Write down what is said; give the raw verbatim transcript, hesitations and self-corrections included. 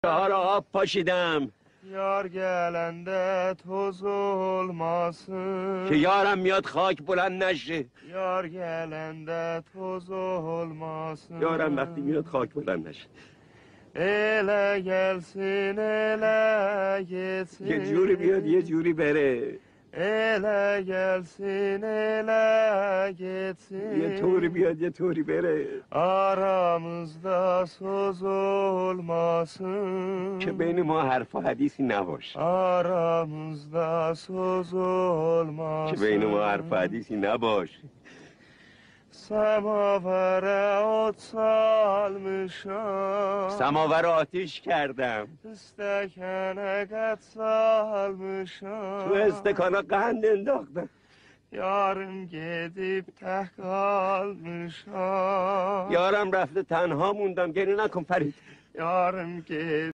چهار آب پاشیدم یار گلنده توز olmasın که یارم میاد خاک بلند نشه. یار گلنده توز olmasın یارم وقتی میاد خاک بلند نشه. ele gelsin ele gitsin یه جوری بیاد یه جوری بره. ele gelsin ele gitsin یه طوری بیاد یه طوری بره. aramızda söz olmasın که بین ما حرف و حدیثی نباشه. aramızda söz olmasın که بین ما حرف و حدیثی نباشه. Samavara ot salmışam سماور آتیش کردم. İstekene kat salmışam تو استکانا قند انداختم. Yarım gidip tek kalmışam یارم رفته تنها موندم. گریه نکن فرید. Yarım gidip